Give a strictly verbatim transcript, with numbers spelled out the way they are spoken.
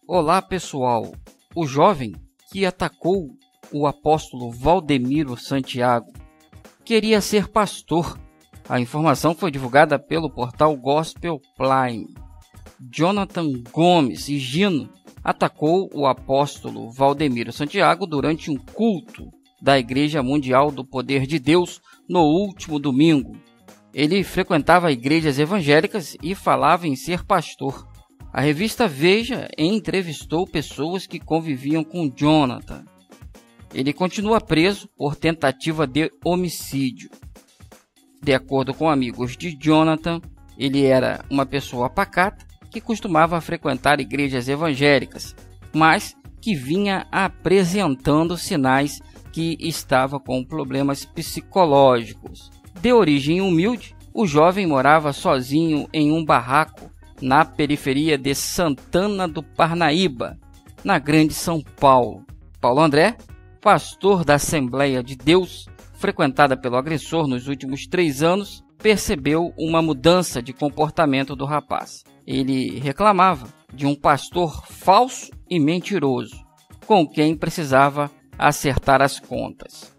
Olá pessoal, o jovem que atacou o apóstolo Valdemiro Santiago queria ser pastor. A informação foi divulgada pelo portal Gospel Prime. Jonathan Gomes e Gino atacou o apóstolo Valdemiro Santiago durante um culto da Igreja Mundial do Poder de Deus no último domingo. Ele frequentava igrejas evangélicas e falava em ser pastor. A revista Veja entrevistou pessoas que conviviam com Jonathan. Ele continua preso por tentativa de homicídio. De acordo com amigos de Jonathan, ele era uma pessoa pacata que costumava frequentar igrejas evangélicas, mas que vinha apresentando sinais que estava com problemas psicológicos. De origem humilde, o jovem morava sozinho em um barraco na periferia de Santana do Parnaíba, na Grande São Paulo. Paulo André, pastor da Assembleia de Deus, frequentada pelo agressor nos últimos três anos, percebeu uma mudança de comportamento do rapaz. Ele reclamava de um pastor falso e mentiroso, com quem precisava acertar as contas.